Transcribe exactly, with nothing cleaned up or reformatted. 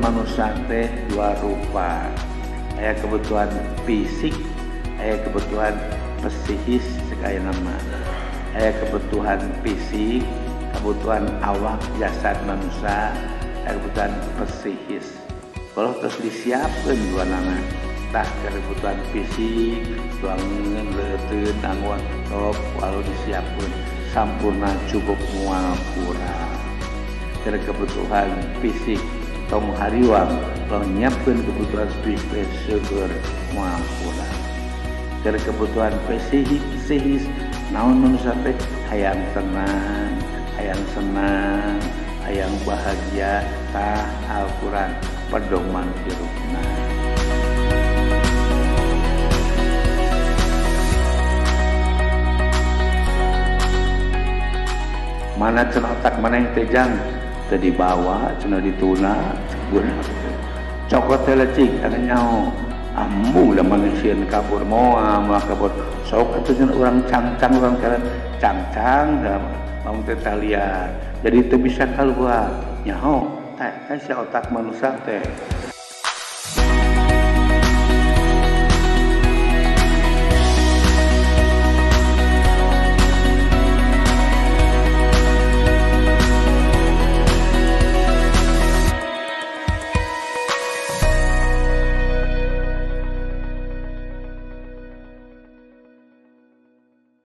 manusia teh dua rupa. Aya kebutuhan fisik, aya kebutuhan psikis sekaya nama. Aya kebutuhan fisik, kebutuhan awak jasad manusia, aya kebutuhan psikis. Kalau terus disiapkan dua nama, tah kebutuhan fisik, tuangan leuteun anggot top, walau disiapkan sampurna cukup mual kurang. Dari kebutuhan fisik tong hariwang kalau nyiapkan kebutuhan spiritual seger mual kurang. Dari kebutuhan psikis psikis naon manusia teh hayang tenang, hayang senang, hayang bahagia, tah Al-Quran pedoman hirupna. Mana cenah otak maneh teh jang teu dibawa, cenah dituna, guna cokot teh leucik anu nyaho. Ambu lah manusia kabur moal moal kabur. Sok atuh cenah urang cangcang urang keren cangcang da mau teh liar. Jadi teu bisa kaluar. Nyaho teh sia otak manusia teh